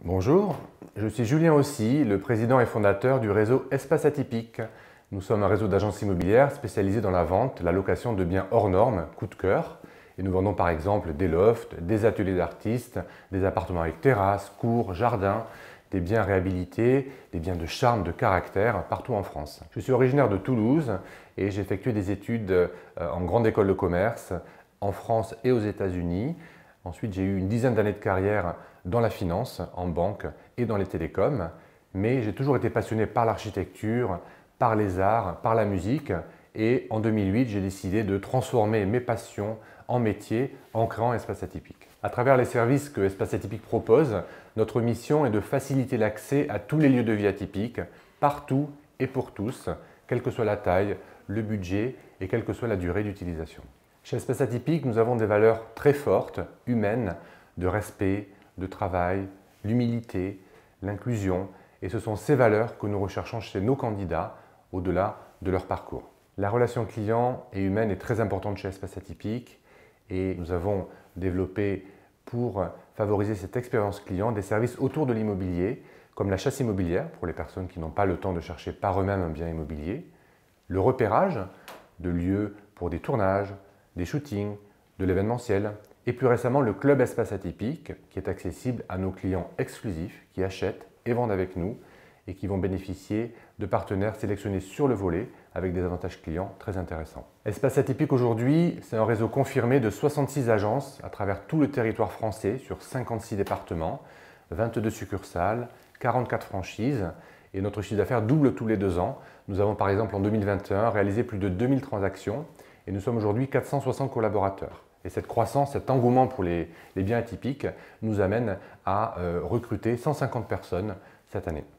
Bonjour, je suis Julien Haussy, le président et fondateur du réseau Espace Atypique. Nous sommes un réseau d'agences immobilières spécialisé dans la vente, la location de biens hors normes, coup de cœur. Et nous vendons par exemple des lofts, des ateliers d'artistes, des appartements avec terrasse, cours, jardin, des biens réhabilités, des biens de charme, de caractère, partout en France. Je suis originaire de Toulouse et j'ai effectué des études en grande école de commerce en France et aux États-Unis. Ensuite, j'ai eu une dizaine d'années de carrière dans la finance, en banque et dans les télécoms. Mais j'ai toujours été passionné par l'architecture, par les arts, par la musique. Et en 2008, j'ai décidé de transformer mes passions en métier en créant Espace Atypique. À travers les services que Espace Atypique propose, notre mission est de faciliter l'accès à tous les lieux de vie atypiques, partout et pour tous, quelle que soit la taille, le budget et quelle que soit la durée d'utilisation. Chez Espace Atypique, nous avons des valeurs très fortes, humaines, de respect, de travail, l'humilité, l'inclusion. Et ce sont ces valeurs que nous recherchons chez nos candidats au-delà de leur parcours. La relation client et humaine est très importante chez Espace Atypique et nous avons développé pour favoriser cette expérience client des services autour de l'immobilier comme la chasse immobilière pour les personnes qui n'ont pas le temps de chercher par eux-mêmes un bien immobilier, le repérage de lieux pour des tournages, des shootings, de l'événementiel et plus récemment le club Espace Atypique qui est accessible à nos clients exclusifs qui achètent et vendent avec nous et qui vont bénéficier de partenaires sélectionnés sur le volet avec des avantages clients très intéressants. Espace Atypique aujourd'hui, c'est un réseau confirmé de 66 agences à travers tout le territoire français sur 56 départements, 22 succursales, 44 franchises et notre chiffre d'affaires double tous les 2 ans. Nous avons par exemple en 2021 réalisé plus de 2000 transactions et nous sommes aujourd'hui 460 collaborateurs. Et cette croissance, cet engouement pour les biens atypiques nous amène à recruter 150 personnes cette année.